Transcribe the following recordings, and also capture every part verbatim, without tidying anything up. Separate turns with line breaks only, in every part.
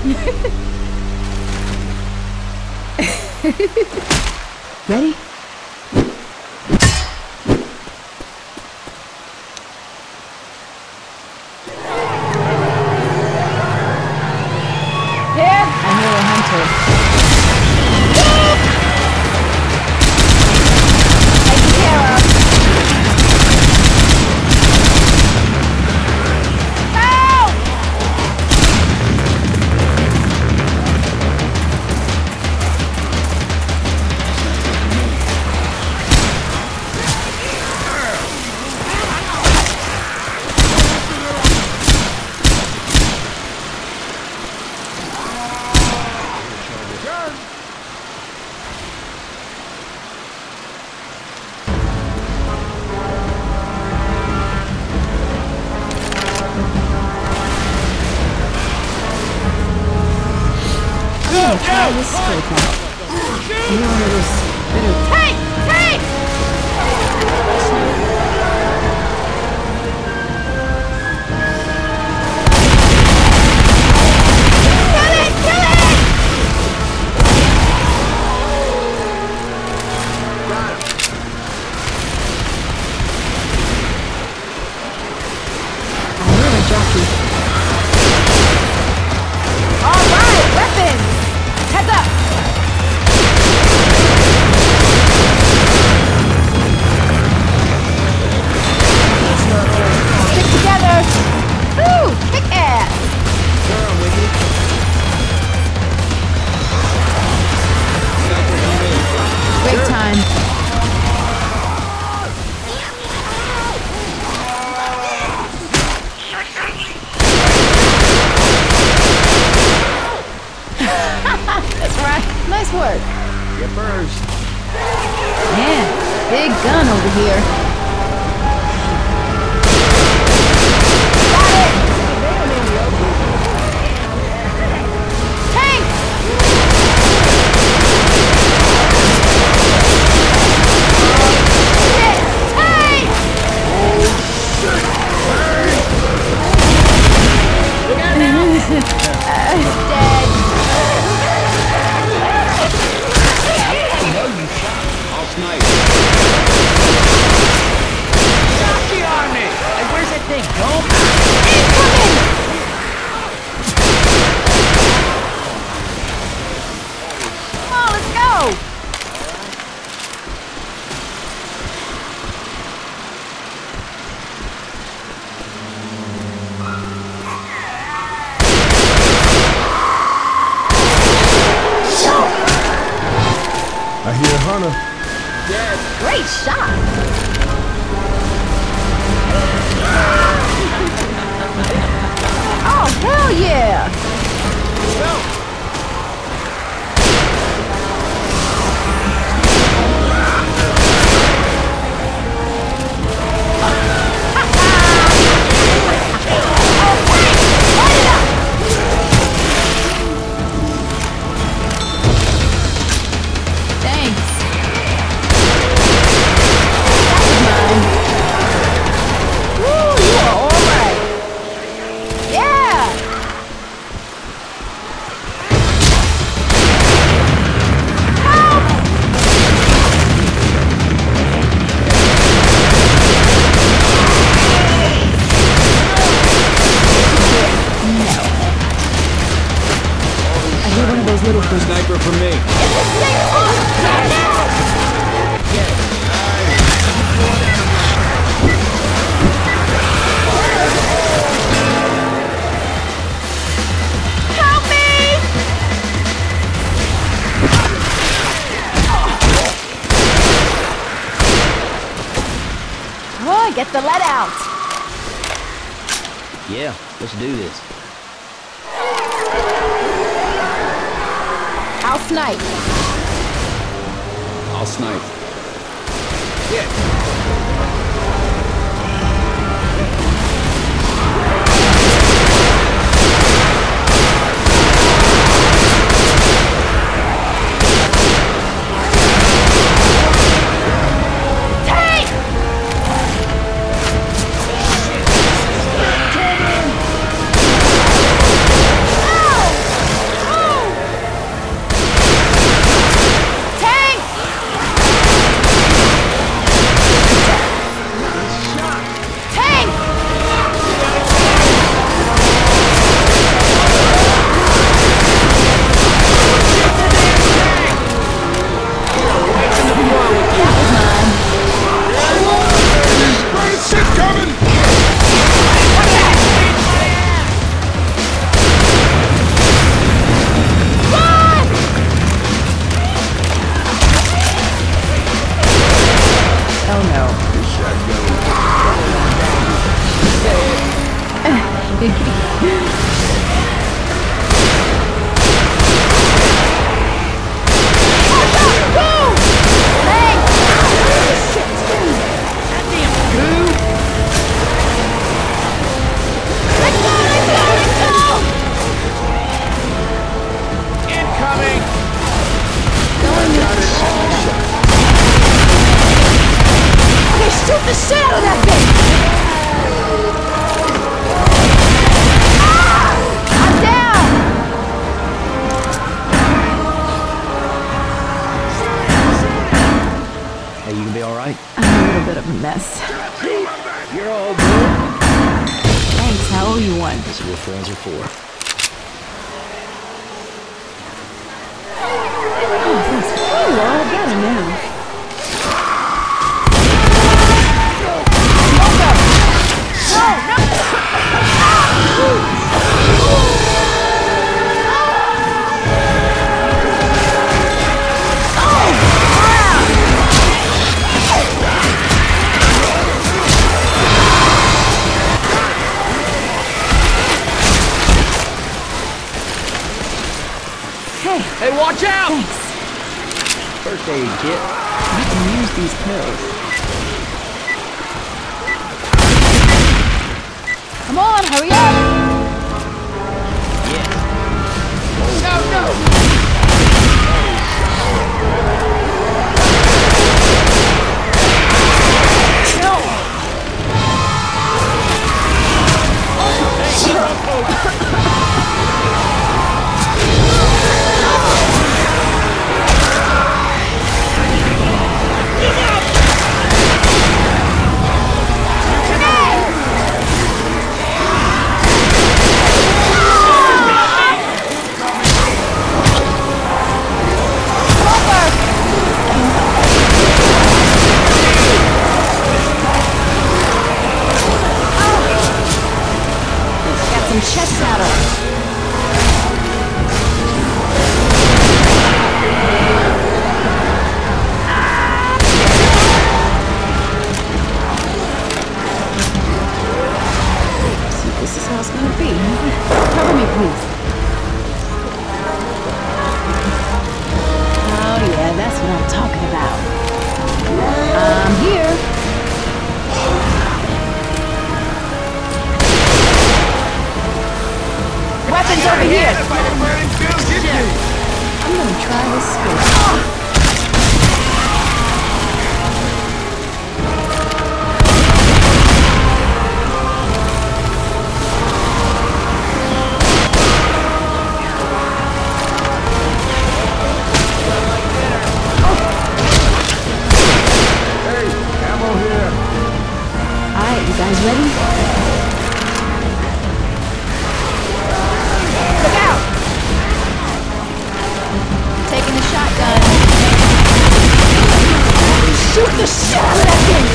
Ready?
Here?
I hear a hunter.
Taken care of.
Try this straight out. You know one of those little
Tank! Tank! Kill it! Kill it!
I hear a jockey.
All right, weapons! Heads up! Stick together! Woo! Kick ass!
Break time.
That's right. Nice work.
You first.
Man, big gun over here.
Got it! Tank! Shit! Tank! uh, dead.
I'll snipe.
Jockey on me! Hey, where's that thing? Don't.
Incoming! Come on, let's go!
I hear a hunter.
Great shot! Oh, hell yeah!
Let's go!
Thanks.
Woo, you are all right. Yeah! Help!
I hear one of those little things.
Sniper for me.
Get this thing off! Get down! Help me! Oh, get the lead out.
Yeah, let's do this.
I'll snipe.
I'll snipe.
Tank! Oh! Shoot the shit out of that thing! Ah! I'm down!
Hey, you gonna be alright?
I'm a little bit of a mess.
You're all good.
Thanks, I owe you one.
That's what friends are for.
Oh, thanks. Oh, we're all better now.
Hey, watch out!
Thanks.
First aid kit.
I can use these pills.
Come on, hurry up!
Yes.
No, no! Chest saddle.
So this is how it's gonna be. Cover me, please. Oh yeah, that's what I'm talking about. I'm here.
Weapons over here!
I'm gonna try this space.
Hey, ammo here.
Alright, you guys ready?
Look out! Taking the shotgun. Shoot the shit out of that thing!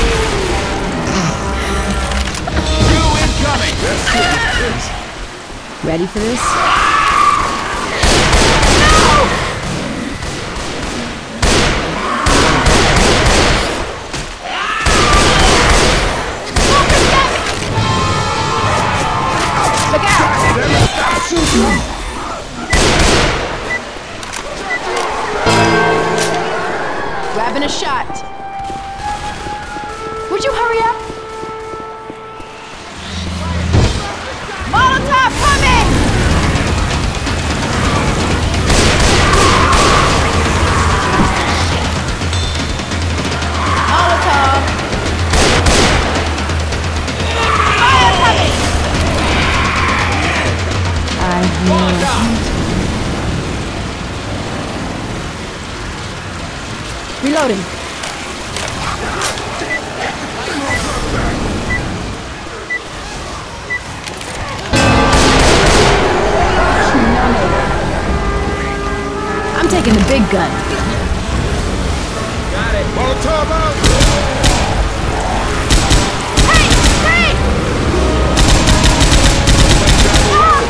Two incoming!
Ready for this?
Look out! Grabbing a shot. Would you hurry up? Molotov coming! Molotov! Fire coming!
I hear. Reloading. I'm taking the big gun.
Got it.
Molotov out!
Hey! Hey! Ah!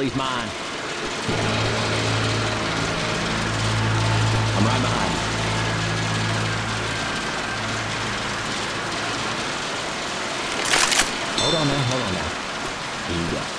he's mine. I'm right behind you. Hold on now, hold on now. Here you go.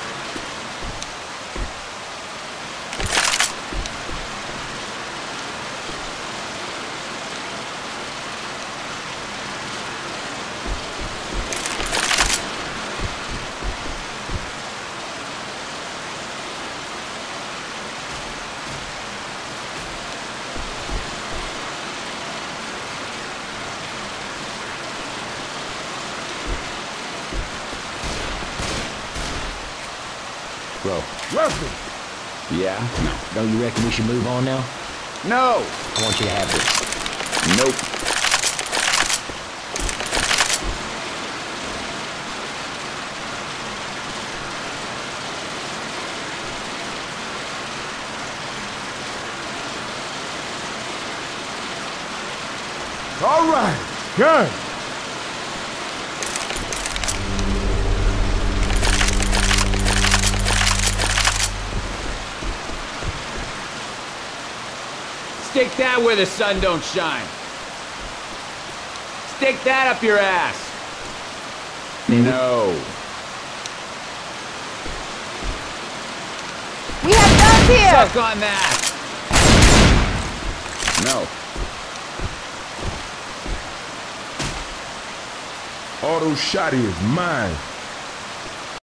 Bro.
Russell!
Yeah?
Don't you reckon we should move on now?
No!
I want you to have this.
Nope.
All right, good.
Stick that where the sun don't shine. Stick that up your ass. No.
We have guns here!
Suck on that. No.
Auto shotty is mine.